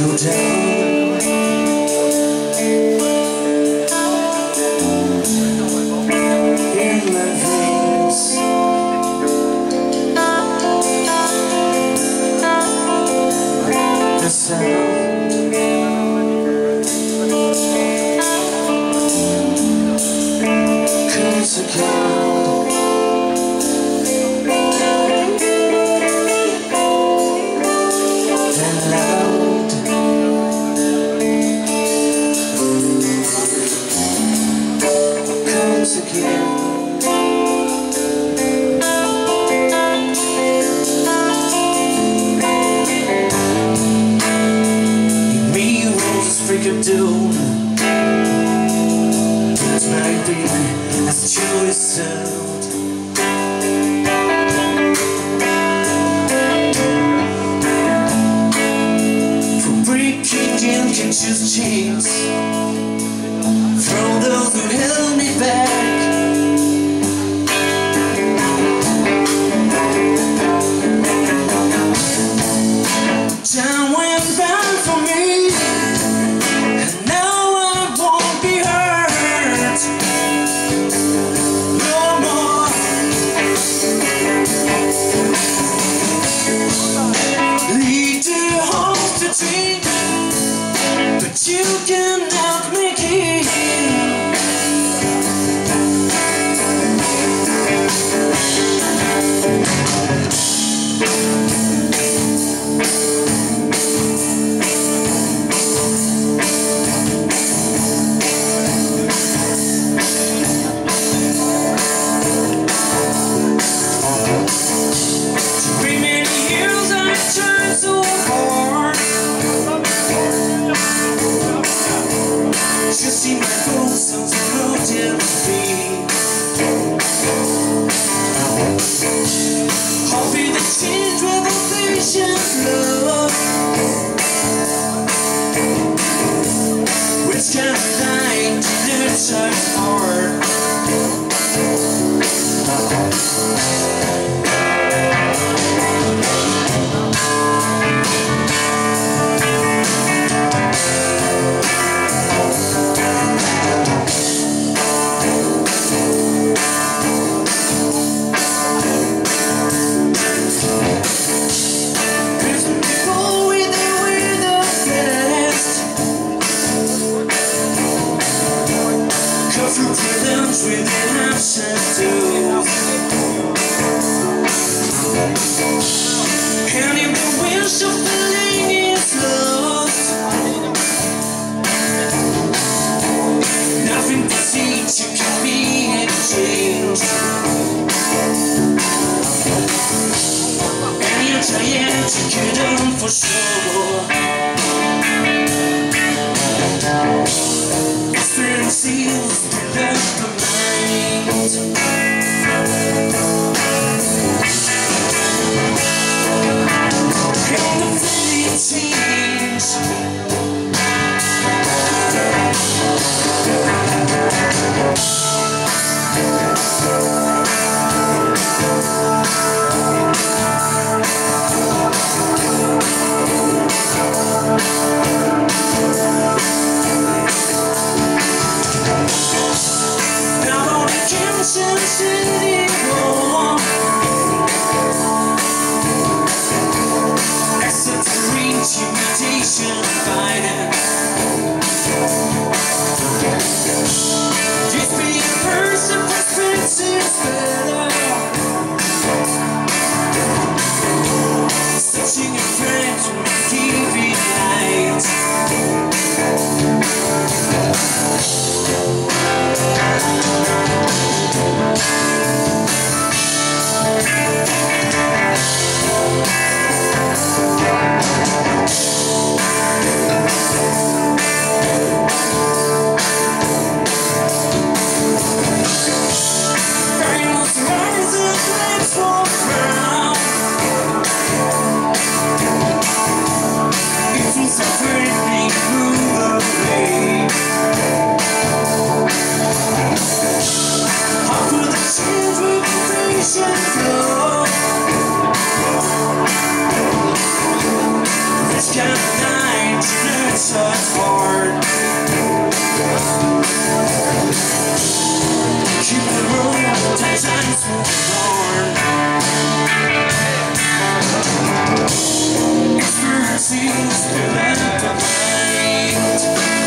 go down. In my veins, the sound comes again. Doom, it's my being as true as sound. For breaking in can choose chains from those who held me back. Time went round for me. But you cannot make it. Too many years I've tried so hard to see my bones on the road and feet. Hoping the change with a patient love, which can find in a tight heart. With an absence too, and if the wish of feeling is lost, nothing but seems you can be exchanged. And you're trying to get on for sure. Experiences without the mind. And the fleeting change. touch hard. Keep the road, time's moving on. Experiences left behind.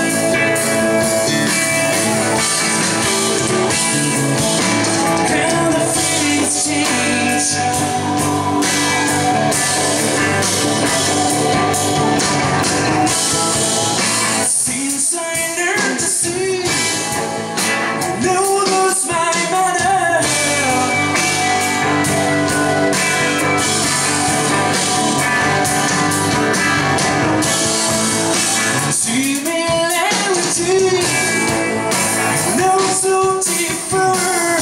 And the feelings change. Seems I learned to see. No, those my matter. Similarity, no so difference.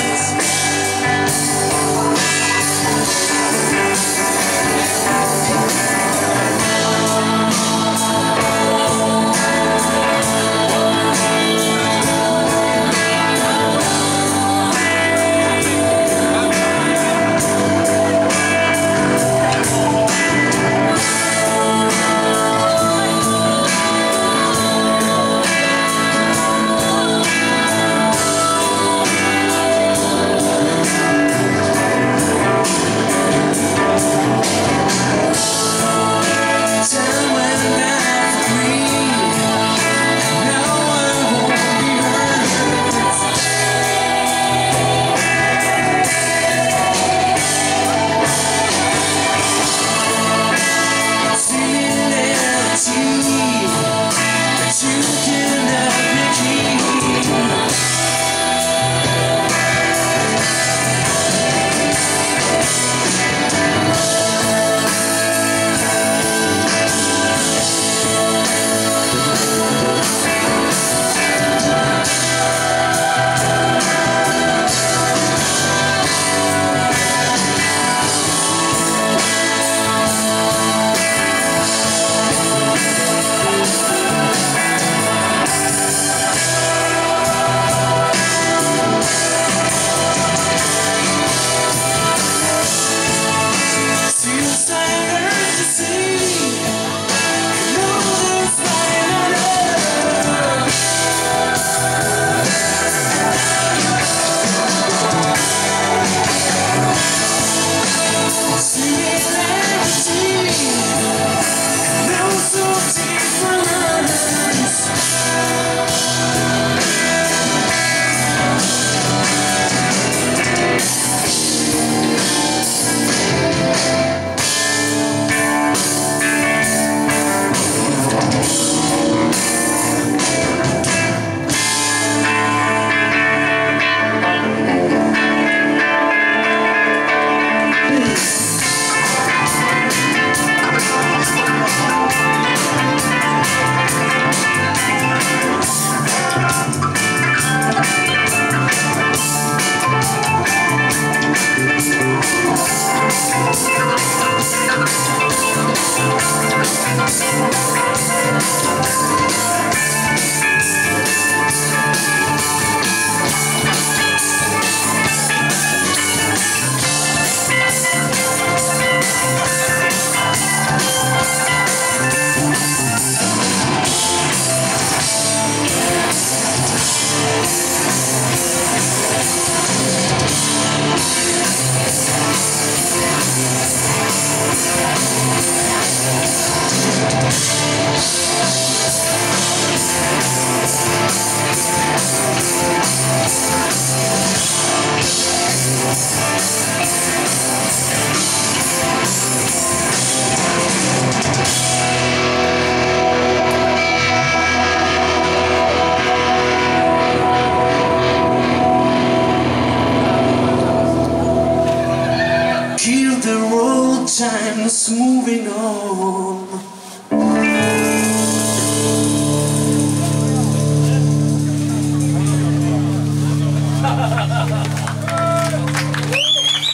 Time's moving on.